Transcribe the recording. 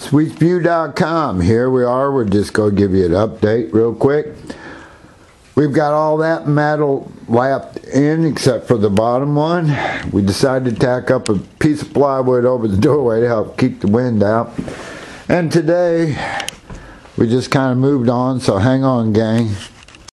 SweetsView.com. Here we are. We're just going to give you an update real quick. We've got all that metal lapped in except for the bottom one. We decided to tack up a piece of plywood over the doorway to help keep the wind out. And today we just kind of moved on, so hang on, gang.